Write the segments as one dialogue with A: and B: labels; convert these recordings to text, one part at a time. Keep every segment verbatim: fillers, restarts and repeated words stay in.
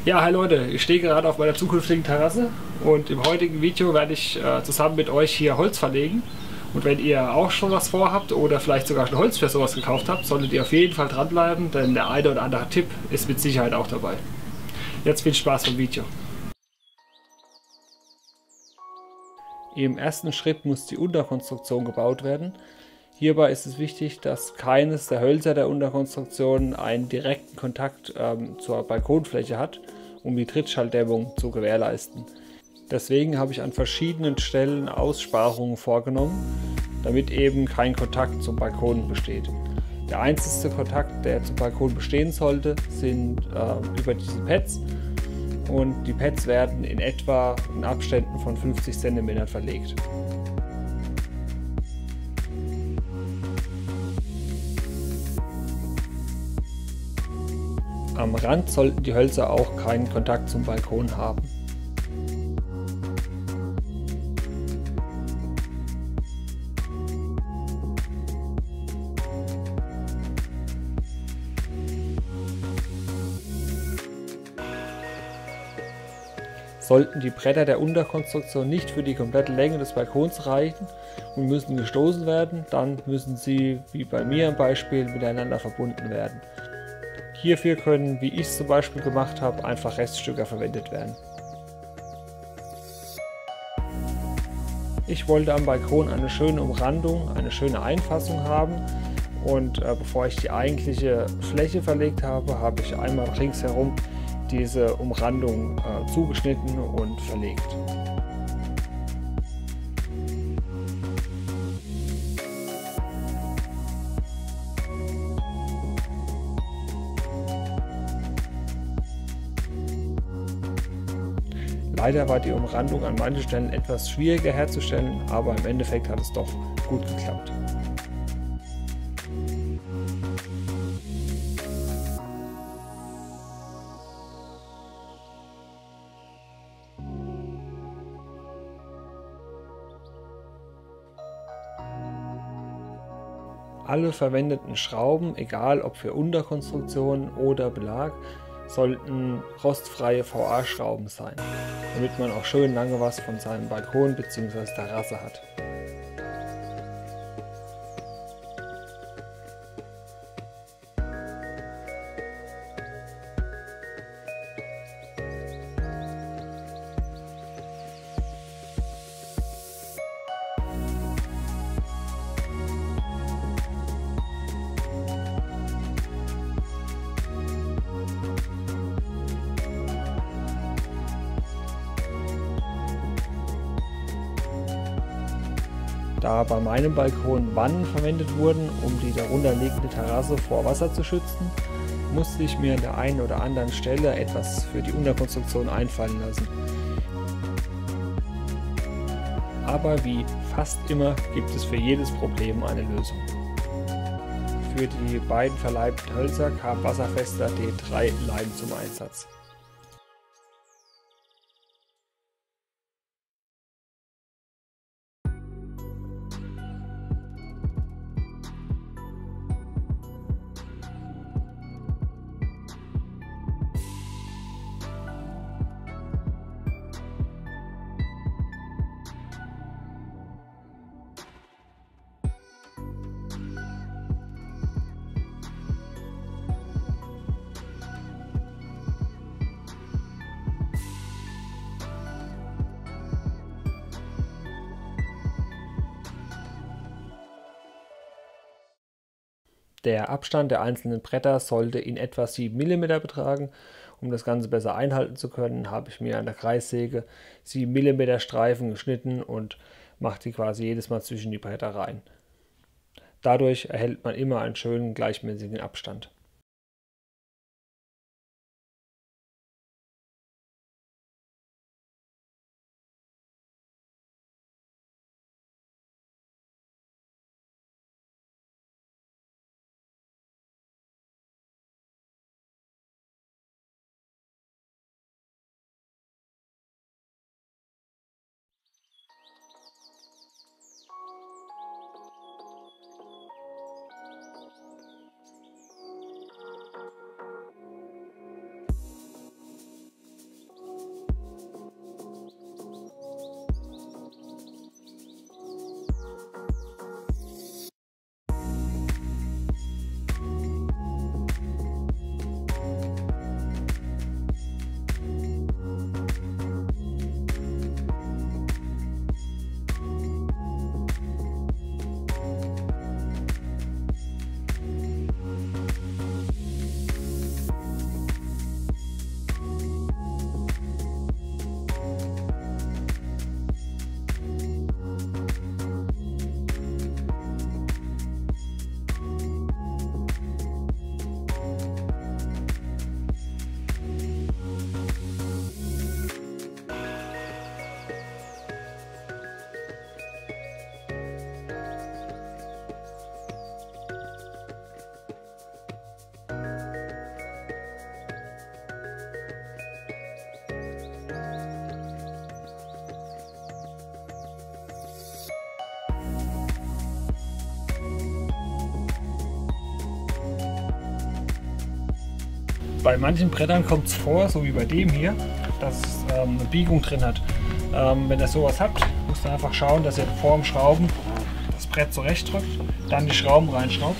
A: Ja, hi Leute, ich stehe gerade auf meiner zukünftigen Terrasse und im heutigen Video werde ich äh, zusammen mit euch hier Holz verlegen. Und wenn ihr auch schon was vorhabt oder vielleicht sogar schon Holz für sowas gekauft habt, solltet ihr auf jeden Fall dranbleiben, denn der eine oder andere Tipp ist mit Sicherheit auch dabei. Jetzt viel Spaß beim Video. Im ersten Schritt muss die Unterkonstruktion gebaut werden. Hierbei ist es wichtig, dass keines der Hölzer der Unterkonstruktion einen direkten Kontakt ähm, zur Balkonfläche hat, um die Trittschalldämmung zu gewährleisten. Deswegen habe ich an verschiedenen Stellen Aussparungen vorgenommen, damit eben kein Kontakt zum Balkon besteht. Der einzige Kontakt, der zum Balkon bestehen sollte, sind äh, über diese Pads. Und die Pads werden in etwa in Abständen von fünfzig Zentimetern verlegt. Am Rand sollten die Hölzer auch keinen Kontakt zum Balkon haben. Sollten die Bretter der Unterkonstruktion nicht für die komplette Länge des Balkons reichen und müssen gestoßen werden, dann müssen sie, wie bei mir im Beispiel, miteinander verbunden werden. Hierfür können, wie ich es zum Beispiel gemacht habe, einfach Reststücke verwendet werden. Ich wollte am Balkon eine schöne Umrandung, eine schöne Einfassung haben und äh, bevor ich die eigentliche Fläche verlegt habe, habe ich einmal ringsherum diese Umrandung äh, zugeschnitten und verlegt. Leider war die Umrandung an manchen Stellen etwas schwieriger herzustellen, aber im Endeffekt hat es doch gut geklappt. Alle verwendeten Schrauben, egal ob für Unterkonstruktion oder Belag, sollten rostfreie V A-Schrauben sein, damit man auch schön lange was von seinem Balkon bzw. Terrasse hat. Da bei meinem Balkon Wannen verwendet wurden, um die darunter liegende Terrasse vor Wasser zu schützen, musste ich mir an der einen oder anderen Stelle etwas für die Unterkonstruktion einfallen lassen. Aber wie fast immer gibt es für jedes Problem eine Lösung. Für die beiden verleibten Hölzer kam wasserfester D drei Leim zum Einsatz. Der Abstand der einzelnen Bretter sollte in etwa sieben Millimeter betragen. Um das Ganze besser einhalten zu können, habe ich mir an der Kreissäge sieben Millimeter Streifen geschnitten und mache die quasi jedes Mal zwischen die Bretter rein. Dadurch erhält man immer einen schönen gleichmäßigen Abstand. bei manchen Brettern kommt es vor, so wie bei dem hier, dass es ähm, eine Biegung drin hat. Ähm, wenn ihr sowas habt, müsst ihr einfach schauen, dass ihr vor dem Schrauben das Brett zurechtdrückt, dann die Schrauben reinschraubt,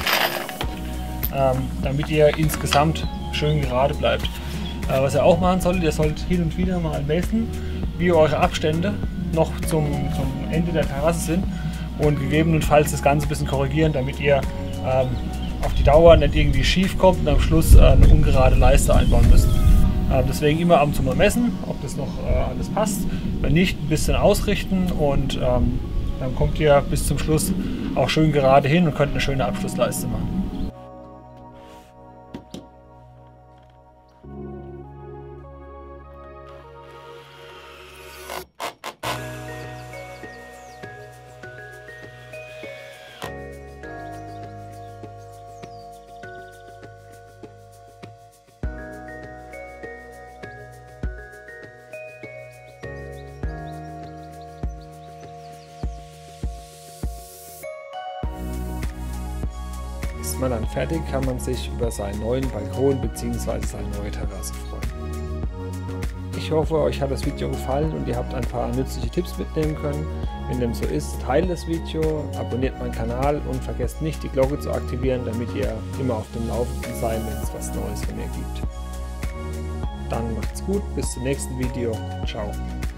A: ähm, damit ihr insgesamt schön gerade bleibt. Äh, was ihr auch machen solltet, ihr solltet hin und wieder mal messen, wie eure Abstände noch zum, zum Ende der Terrasse sind und gegebenenfalls das Ganze ein bisschen korrigieren, damit ihr ähm, auf die Dauer nicht irgendwie schief kommt und am Schluss äh, eine ungerade Leiste einbauen müsst. Äh, deswegen immer ab und zu mal messen, ob das noch äh, alles passt. Wenn nicht, ein bisschen ausrichten und ähm, dann kommt ihr bis zum Schluss auch schön gerade hin und könnt eine schöne Abschlussleiste machen. Ist man dann fertig, kann man sich über seinen neuen Balkon bzw. seine neue Terrasse freuen. Ich hoffe, euch hat das Video gefallen und ihr habt ein paar nützliche Tipps mitnehmen können. Wenn dem so ist, teilt das Video, abonniert meinen Kanal und vergesst nicht, die Glocke zu aktivieren, damit ihr immer auf dem Laufenden seid, wenn es was Neues von mir gibt. Dann macht's gut, bis zum nächsten Video. Ciao.